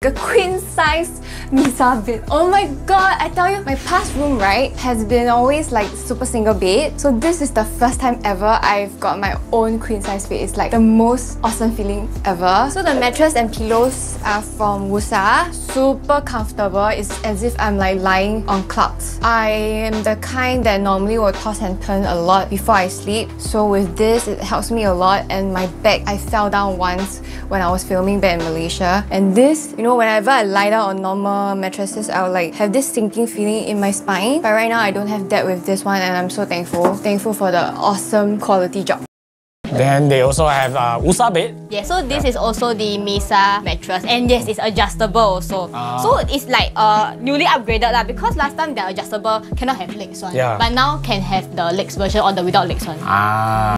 A queen size Misa bed. Oh my god, I tell you, my past room, right, has been always like super single bed. So this is the first time ever I've got my own queen size bed. It's like the most awesome feeling ever. So the mattress and pillows are from Woosa. Super comfortable. It's as if I'm like lying on clouds. I am the kind that normally will toss and turn a lot before I sleep. So with this, it helps me a lot. And my back, I fell down once when I was filming back in Malaysia. And this, you know, whenever I lie down on normal mattresses, I'll like have this sinking feeling in my spine. But right now, I don't have that with this one, and I'm so thankful. Thankful for the awesome quality job. Then they also have Woosa bed. Yeah, so this is also the Mesa mattress, and yes, it's adjustable also. So it's like newly upgraded lah, because last time the adjustable cannot have legs one, but now can have the legs version or the without legs one.